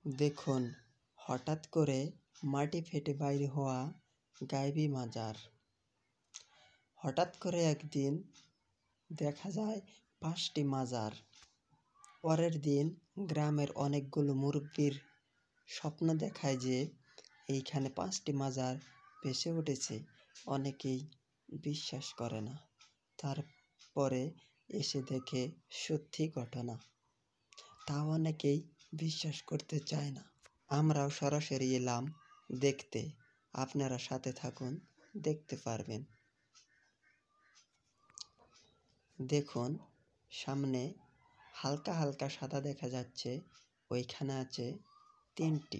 দেখুন, হঠাৎ করে মাটি ফেটে বাইর হওয়া গায়েবী মাজার। হঠাৎ করে একদিন দেখা যায় 5টি মাজার। পরের দিন গ্রামের অনেকগুলো মুরব্বির স্বপ্ন দেখায় যে এইখানে 5টি মাজার ভেসে উঠেছে। অনেকেই বিশ্বাস করে না, তারপরে এসে দেখে সত্যি ঘটনা, তাও অনেকেই বিশ্বাস করতে চায় না। আমরাও সরাসরি এলাম দেখতে, আপনারা সাথে থাকুন, দেখতে পারবেন। দেখুন, সামনে হালকা হালকা সাদা দেখা যাচ্ছে, ওইখানে আছে 3টি।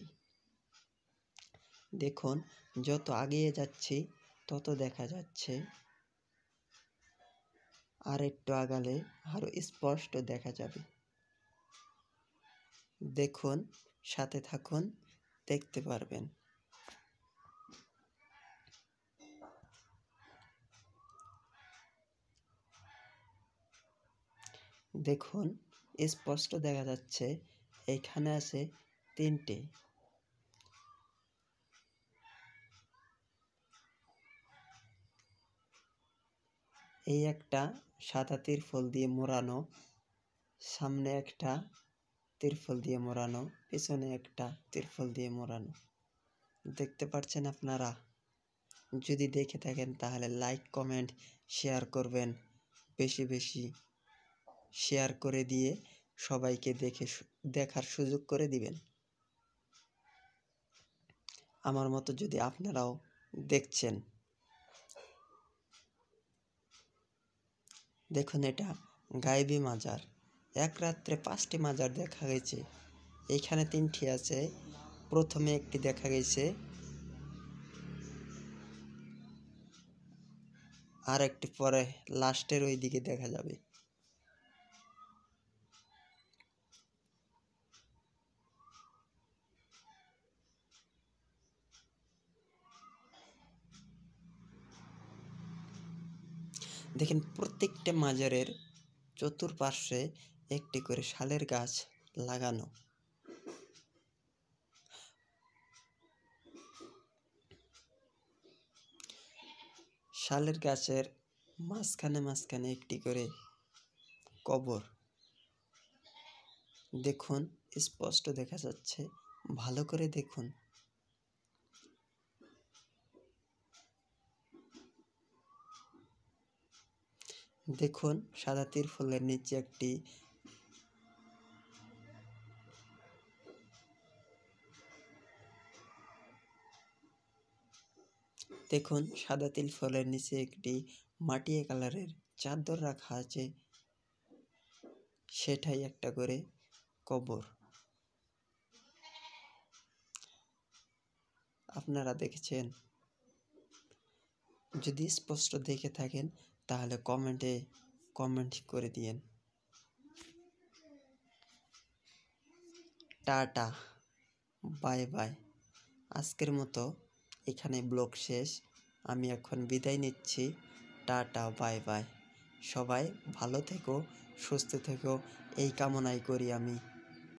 দেখুন, যত আগিয়ে যাচ্ছি তত দেখা যাচ্ছে, আর একটু আগালে আরো স্পষ্ট দেখা যাবে। দেখুন, সাথে থাকুন, দেখতে পারবেন। দেখুন, স্পষ্ট দেখা যাচ্ছে এইখানে আছে 3টে। এই একটা সাদা তিরপল দিয়ে মোড়ানো, সামনে একটা তিরপল দিয়ে মোড়ানো, পিছনে একটা তিরপল দিয়ে মোড়ানো। দেখতে পাচ্ছেন আপনারা? যদি দেখে থাকেন তাহলে লাইক, কমেন্ট, শেয়ার করবেন। বেশি বেশি শেয়ার করে দিয়ে সবাইকে দেখার সুযোগ করে দিবেন। আমার মতো যদি আপনারাও দেখছেন। দেখুন, এটা গায়েবী মাজার। এক রাত্রে 5টি মাজার দেখা গেছে। এইখানে 3টি আছে। প্রথমে একটি দেখা গেছে, আর একটি পরে লাস্টের ওই দিকে দেখা যাবে। দেখেন, প্রত্যেকটা মাজারের চতুর্পার্শ্বে একটি করে শালের গাছ লাগানো। শালের গাছের মাঝখানে মাঝখানে একটি করে কবর। দেখুন, স্পষ্ট দেখা যাচ্ছে, ভালো করে দেখুন। দেখুন, সাদা তিরপলের নিচে একটি দেখুন, সাদা তিরপলের নিচে একটি মাটিয়া কালারের চাদর রাখা আছে, সেটাই একটা করে কবর। আপনারা দেখেছেন? যদি স্পষ্ট দেখে থাকেন তাহলে কমেন্টে কমেন্ট করে দিয়েন। Tata, bye bye. আজকের মতো এখানে ব্লগ শেষ। আমি এখন বিদায় নিচ্ছি। Tata, bye bye. সবাই ভালো থেকো, সুস্থ থেকো, এই কামনাই করি আমি।